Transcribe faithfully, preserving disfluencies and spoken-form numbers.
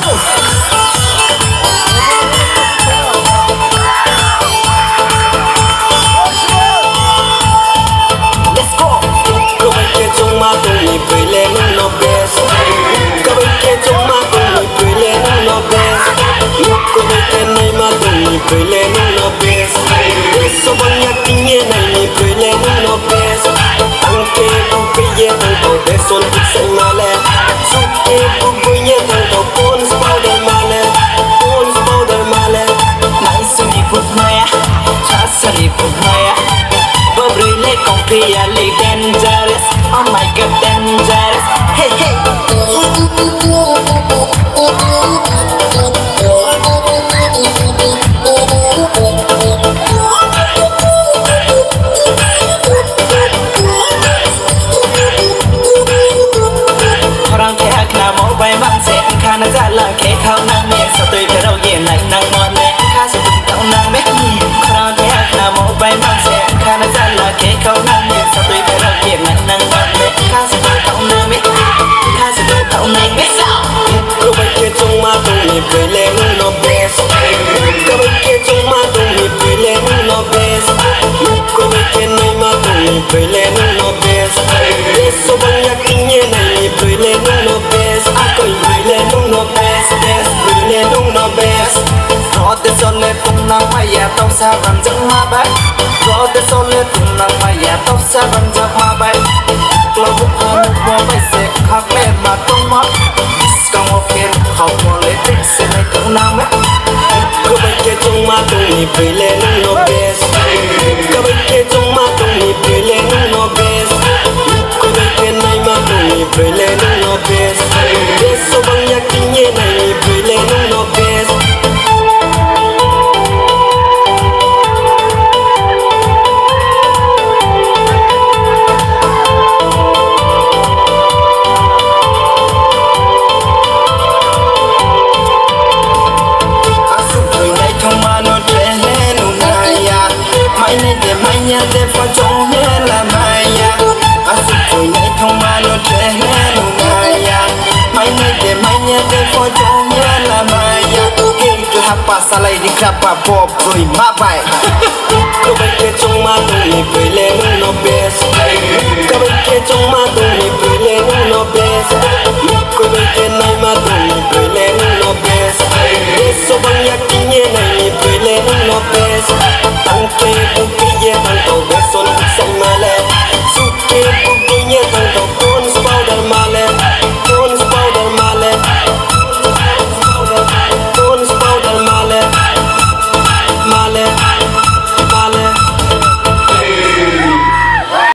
cười lên nó best số bao nhiêu kinh nghiệm này mình cười lên nó best tăng kê bu bây giờ tăng cầu để xuân thức xanh mà lên số kê bu bây giờ tăng cầu con bao đời mà lên con bao đời mà lên nãy xuân đi phút mai á chả xuân đi phút mai á bơ bưởi lên con kia lấy dangerous oh my god dangerous hey hey nó ra là cái khao năng miệng sao tôi phải đâu diện lại năng ngon nè khá sẽ từng khao năng bé khao thế hạt là một bài mang sẽ khá nó ra là cái khao năng miệng sao tôi phải đâu diện lại năng ngon nè khá sẽ từng khao năng bé khá sẽ từng khao năng bé sao cô bên kia trong ma tung nhịp cười lên nó best cô bên kia trong ma tung nhịp cười lên nó best cô bên kia này ma tung nhịp cười lên nó best số bao nhiêu kinh nghiệm này nhịp cười lên nó best cười lên nó best best cười lên nó best rõ tên son lên tung năng mày ya tóc xa bằng giấc ma bay rõ tên son lên tung năng mày ya tóc xa bằng giấc ma bay lo bút hoa một hoa bay sẽ khắc lên mà tung mất còn một kia học một lễ tích sẽ này tung năng ấy cô bên kia trong ma tung nhịp cười lên nó best cô bên kia trong ma tung nhịp cười lên nó best cô bên kia này ma tung nhịp cười lên nó best số bao nhiêu kinh nghiệm này cười lên nó best mày này để mày nhà để phải trông nhé là mày ya anh sụp rồi này không mà nó trẻ nhé luôn mày ya mày này để mày nhà để phải trông nhé là mày ya cái cái hấp ba sa lại đi khắp ba pop rồi má bay cô bên kia trông mà